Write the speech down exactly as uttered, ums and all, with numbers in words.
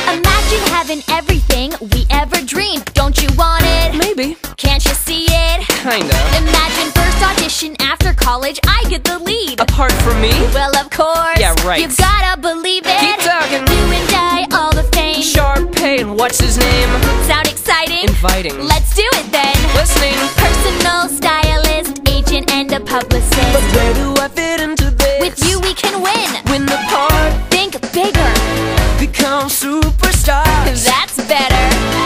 Imagine having everything we ever dreamed. Don't you want it? Maybe. Can't you see it? Kinda. Imagine first audition after college, I get the lead. Apart from me? Well, of course. Yeah, right. You've gotta believe it. Keep talking. You and I, all the fame. Sharp Pay and what's his name? Sound exciting? Inviting. Let's do it then. Listening. Personal stylist, agent, and a publicist. But where do I fit into this? With you we can win. Win the part. Think bigger. Become superstars. That's better.